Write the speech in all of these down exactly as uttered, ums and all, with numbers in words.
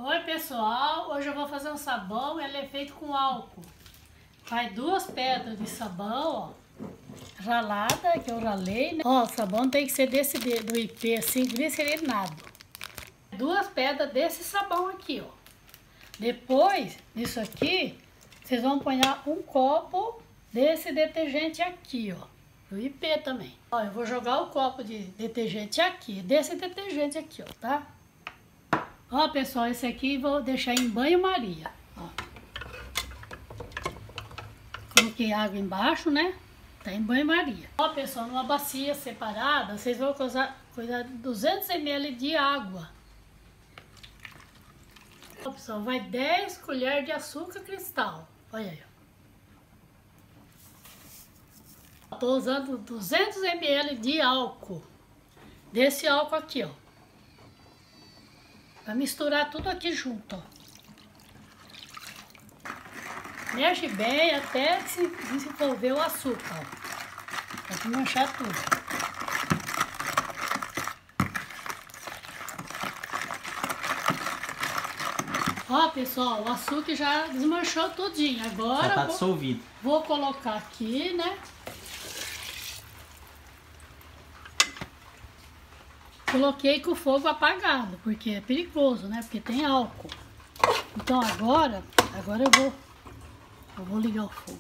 Oi pessoal, hoje eu vou fazer um sabão, ele é feito com álcool. Vai duas pedras de sabão, ó, ralada, que eu ralei, né? Ó, o sabão tem que ser desse do I P, assim, glicerinado. Duas pedras desse sabão aqui, ó. Depois disso aqui, vocês vão pôr um copo desse detergente aqui, ó, do I P também. Ó, eu vou jogar o copo de detergente aqui, desse detergente aqui, ó, tá? Ó, pessoal, esse aqui vou deixar em banho-maria, ó. Coloquei água embaixo, né? Tá em banho-maria. Ó, pessoal, numa bacia separada, vocês vão usar coisa duzentos mililitros de água. Ó, pessoal, vai dez colheres de açúcar cristal. Olha aí. Tô usando duzentos mililitros de álcool. Desse álcool aqui, ó. Vai misturar tudo aqui junto, ó. Mexe bem até que se desenvolver o açúcar, ó. Pra desmanchar tudo. Ó, pessoal, o açúcar já desmanchou tudinho. Agora já tá vou, dissolvido. Vou colocar aqui, né? Coloquei com o fogo apagado, porque é perigoso, né? Porque tem álcool. Então agora, agora eu vou, eu vou ligar o fogo.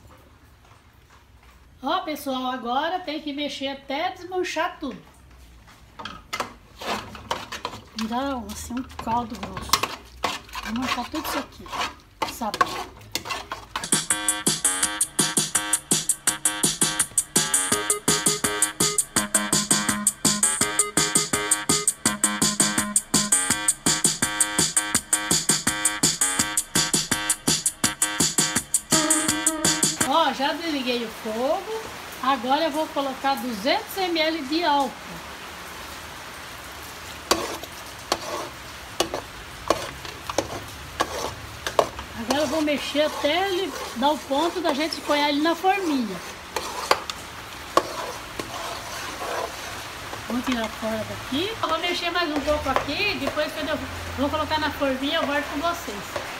Ó, pessoal, agora tem que mexer até desmanchar tudo. Virar assim um caldo grosso. Desmanchar tudo isso aqui, sabão. Ó, já desliguei o fogo, agora eu vou colocar duzentos mililitros de álcool. Agora eu vou mexer até ele dar o ponto da gente pôr ele na forminha. Vou tirar fora daqui. Eu vou mexer mais um pouco aqui, depois quando eu vou colocar na forminha eu volto com vocês.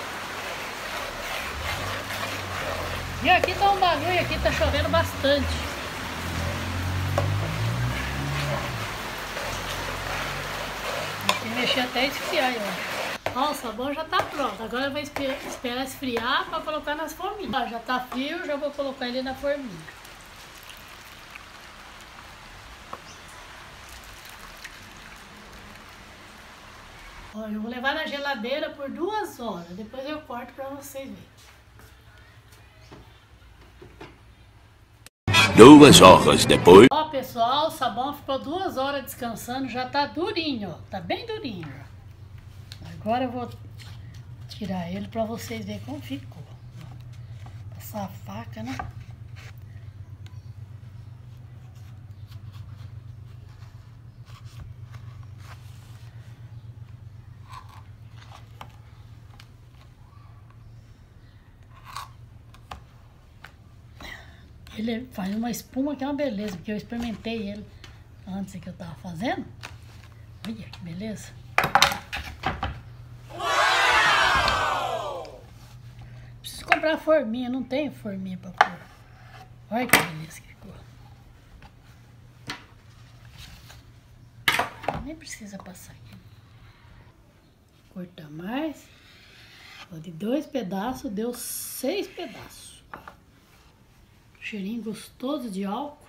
E aqui tá um bagulho, aqui tá chovendo bastante. Tem que mexer até esfriar, eu acho. Ó, o sabão já tá pronto. Agora eu vou esperar esfriar para colocar nas forminhas. Ó, já tá frio, já vou colocar ele na forminha. Ó, eu vou levar na geladeira por duas horas. Depois eu corto para vocês verem. Duas horas depois. Ó, pessoal, o sabão ficou duas horas descansando, já tá durinho, ó. Tá bem durinho já. Agora eu vou tirar ele pra vocês verem como ficou. Passar a faca, né? Ele faz uma espuma que é uma beleza, porque eu experimentei ele antes que eu tava fazendo. Olha que beleza. Uau! Preciso comprar forminha, não tem forminha pra pôr. Olha que beleza que ficou. Nem precisa passar aqui. Cortar mais. De dois pedaços, deu seis pedaços. Cheirinho gostoso de álcool.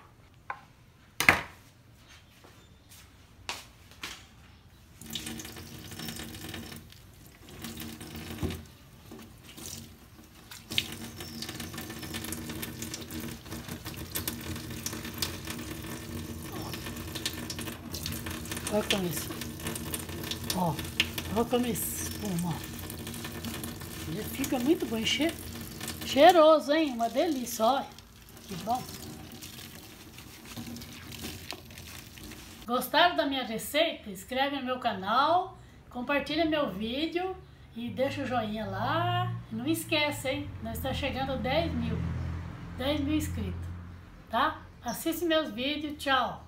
Olha como isso. Ó, olha como espuma. Ele fica muito bom, che... cheiroso, hein? Uma delícia, olha. Que bom! Gostaram da minha receita? Inscreve no meu canal, compartilha meu vídeo e deixa o joinha lá. Não esquece, hein? Nós estamos chegando a dez mil inscritos, tá? Assiste meus vídeos, tchau!